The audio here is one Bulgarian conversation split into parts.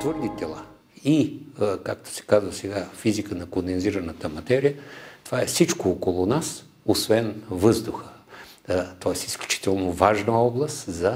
твърди тела и, както се казва сега, физика на кондензираната материя, това е всичко около нас, освен въздуха. Тоест изключително важна област за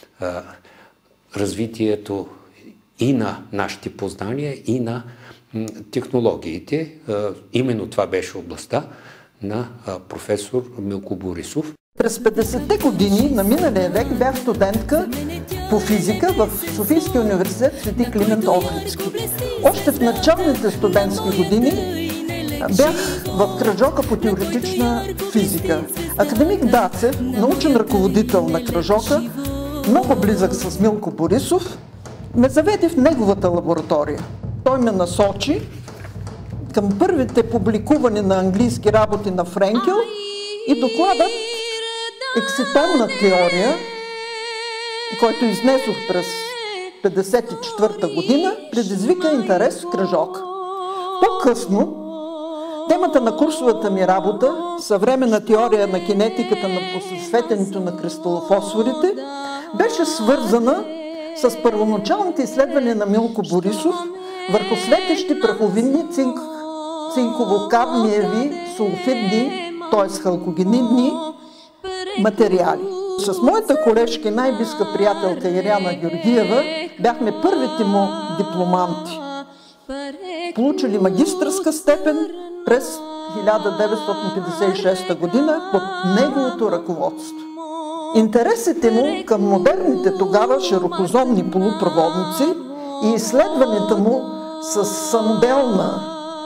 развитието и на нашите познания, и на технологиите. Именно това беше областта на професор Милко Борисов. През 50-те години на миналия век бях студентка по физика в Софийския университет Свети Климент Охридски. Още в началните студентски години бях в кръжока по теоретична физика. Академик Дацев, научен ръководител на кръжока, много близък с Милко Борисов, ме заведе в неговата лаборатория. Той ме насочи към първите публикувани на английски работи на Френкел и докладът екситонна теория, който изнесох през 1954 година, предизвика интерес в кръжока. По-късно темата на курсовата ми работа, съвременна теория на кинетиката на посветенето на кристалофосфорите, беше свързана с първоначалните изследвания на Милко Борисов върху светещи праховидни цинково-кадмиеви сулфидни, т.е. халкогенидни материали. С моята колежка и най-близка приятелка Иряна Георгиева бяхме първите му дипломанти. Получили магистърска степен през 1956 година под неговото ръководство. Интересите му към модерните тогава широкозонни полупроводници и изследването му с самоделна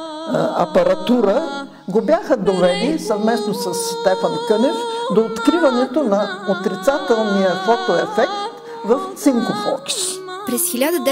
апаратура го бяха довели съвместно с Стефан Кънев до откриването на отрицателния фотоефект в цинков окис. През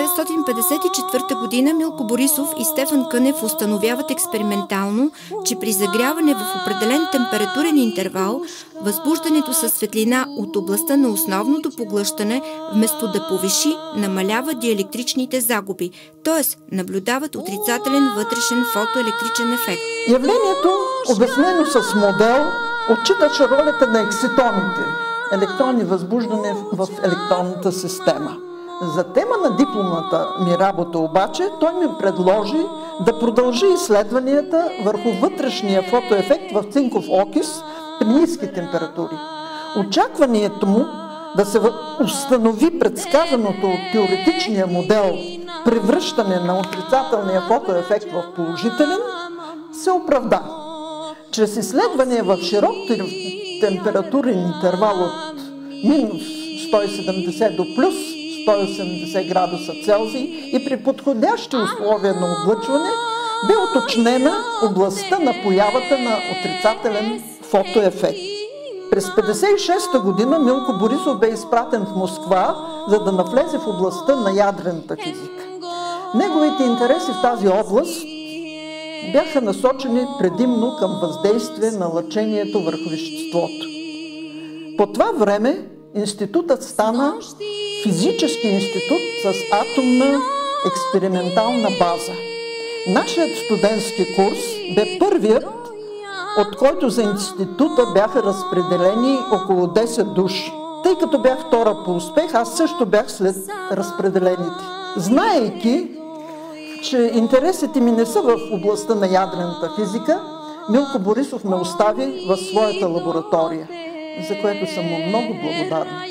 1954 година Милко Борисов и Стефан Кънев установяват експериментално, че при загряване в определен температурен интервал, възбуждането със светлина от областта на основното поглъщане, вместо да повиши, намалява диелектричните загуби, т.е. наблюдават отрицателен вътрешен фотоелектричен ефект. Явлението, обяснено с модел, отчиташе ролята на екситоните, електронни възбуждане в електронната система. За тема на дипломната ми работа обаче той ми предложи да продължи изследванията върху вътрешния фотоефект в цинков окис при ниски температури. Очакването му да се установи предсказаното от теоретичния модел превръщане на отрицателния фотоефект в положителен се оправда. Чрез изследвания в широк температурен интервал от минус 170 до плюс 180 градуса Целзий и при подходящи условия на облъчване бе уточнена областта на появата на отрицателен фотоефект. През 1956 година Милко Борисов бе изпратен в Москва, за да навлезе в областта на ядрената физика. Неговите интереси в тази област бяха насочени предимно към въздействие на лъчението върху веществото. По това време институтът стана физически институт с атомна експериментална база. Нашият студентски курс бе първият, от който за института бяха разпределени около 10 души. Тъй като бях втора по успех, аз също бях след разпределените. Знаейки, че интересите ми не са в областта на ядрената физика, Милко Борисов ме остави в своята лаборатория, за което съм му много благодарна.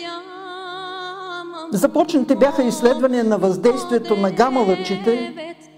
Започнати бяха изследвания на въздействието на гама-лъчите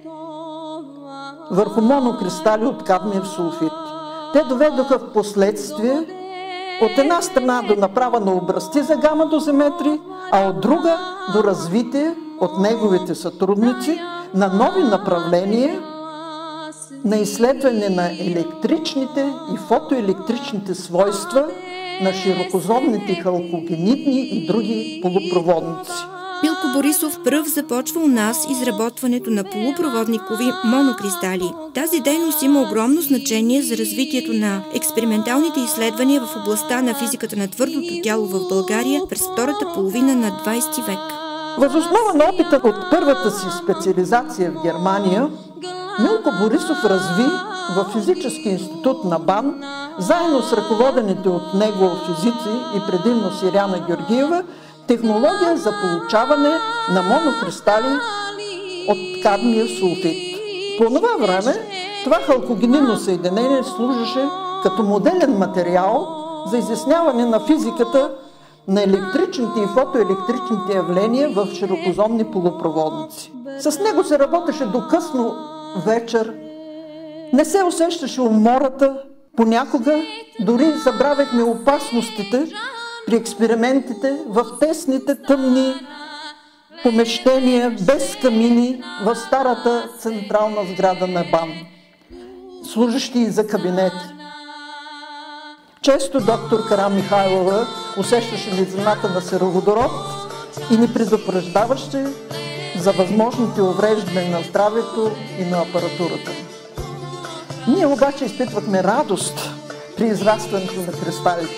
върху монокристали от кадмиев сулфид. Те доведоха в последствие от една страна до направа на образци за гама-дозиметри, а от друга до развитие от неговите сътрудници на нови направления на изследване на електричните и фотоелектричните свойства на широкозонните халкогенидни и други полупроводници. Милко Борисов пръв започва у нас изработването на полупроводникови монокристали. Тази дейност има огромно значение за развитието на експерименталните изследвания в областта на физиката на твърдото тяло в България през втората половина на 20 век. Въз основа на опита от първата си специализация в Германия, Милко Борисов разви в Физически институт на БАН, заедно с ръководените от него физици и предимно с Иряна Георгиева, технология за получаване на монокристали от кадмиев сулфид. По това време това халкогенидно съединение служеше като моделен материал за изясняване на физиката на електричните и фотоелектричните явления в широкозонни полупроводници. С него се работеше до късно вечер, не се усещаше умората, понякога дори забравяхме опасностите при експериментите в тесните тъмни помещения без камини в старата централна сграда на БАН, служащи и за кабинети. Често доктор Карамихайлова усещаше лизината на сероводород и ни предупреждаваше за възможните увреждания на здравето и на апаратурата. Ние обаче изпитвахме радост при израстването на кристалите.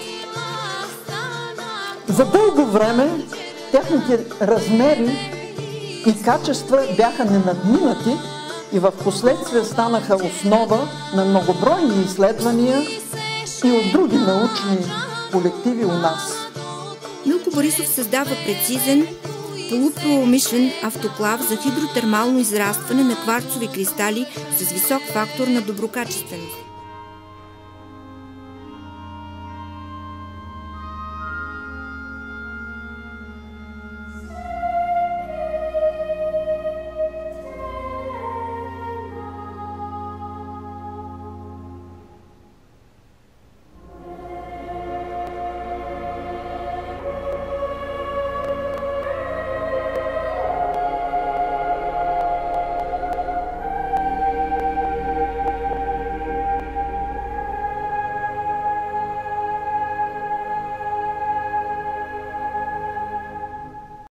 За дълго време техните размери и качества бяха ненадминати и в последствие станаха основа на многобройни изследвания и от други научни колективи у нас. Милко Борисов създава прецизен, полупромишлен автоклав за хидротермално израстване на кварцови кристали с висок фактор на доброкачественост.